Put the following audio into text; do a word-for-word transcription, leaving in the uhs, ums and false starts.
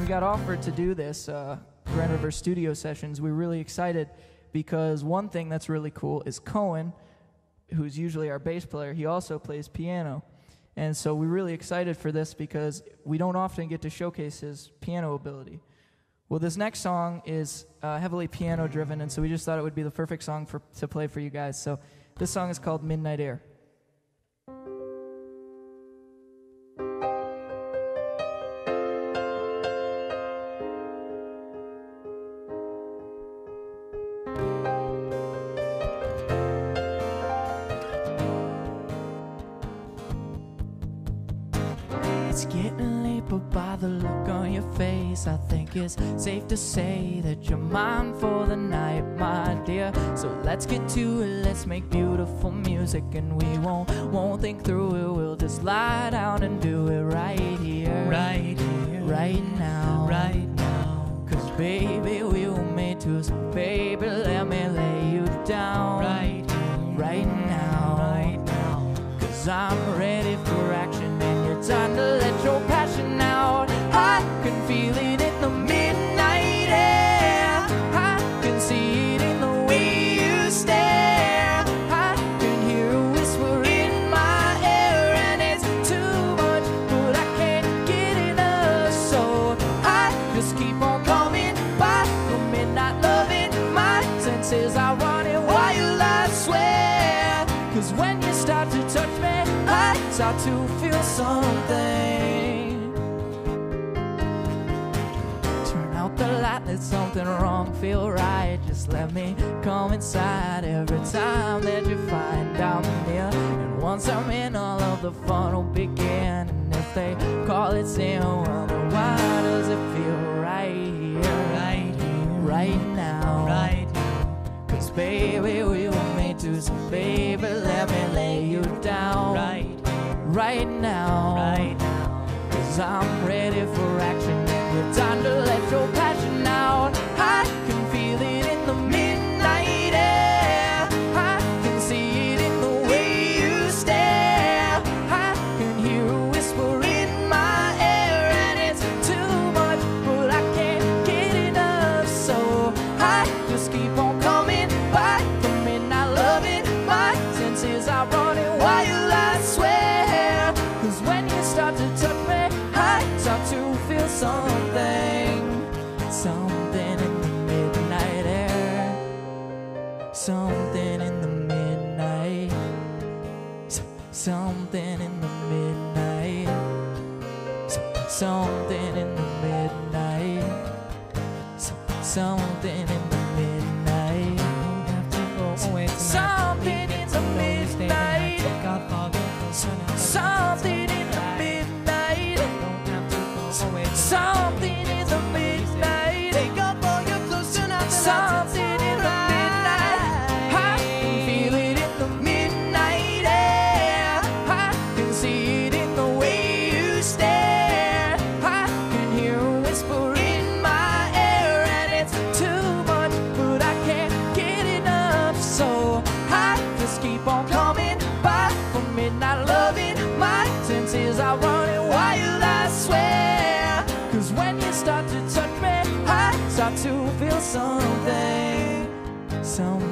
got offered to do this uh, Grand River Studio Sessions, we were really excited because one thing that's really cool is Cohen, who's usually our bass player, he also plays piano. And so we're really excited for this because we don't often get to showcase his piano ability. Well, this next song is uh, heavily piano driven, and so we just thought it would be the perfect song for, to play for you guys. So this song is called Midnight Air. It's getting late, but by the look on your face, I think it's safe to say that you're mine for the night, my dear. So let's get to it, let's make beautiful music, and we won't, won't think through it, we'll just lie down and do it right here. Right here. Right now. Right now. Cause baby, we were made to, so baby, let me lay you down. Right here. Right now. Right now. Cause I'm ready for action, and you're time to let your passion out. I can feel it in the midnight air. I can see it in the way you stare. I can hear a whisper in my ear, and it's too much, but I can't get enough. So I just keep on coming back from midnight loving. My senses are running wild, I swear. Cause when you start to touch me, I start to feel something. Turn out the light, there's something wrong, feel right. Just let me come inside every time that you find I'm near. And once I'm in, all of the fun will begin. And if they call it sin, well, then why does it feel right here? Right here. Right now. Right now. Cause baby, we were made to, so baby, let me lay you down. Right. Right now, right now, cause I'm ready for action, and you're time to let your passion out. I can feel it in the midnight air. I can see it in the way you stare. I can hear a whisper in my ear, and it's too much, but I can't get enough. So I just keep on coming back from midnight loving. My senses are running wild, I swear. Cause when you start to touch me, I start to feel something. Something in the midnight air. Something in the midnight. S something in the midnight. S something in the midnight. S something in the midnight. Something in the midnight. Something in the midnight. Something in the midnight. Take up all your clothes tonight. Something in the midnight. I can feel it in the midnight air. I can see it in the way you stare. I can hear a whisper in my ear, and it's too much, but I can't get enough. So I just keep on coming back from midnight loving. My senses are running wild, I swear. Cause when you start to touch me, I start to feel something. Something.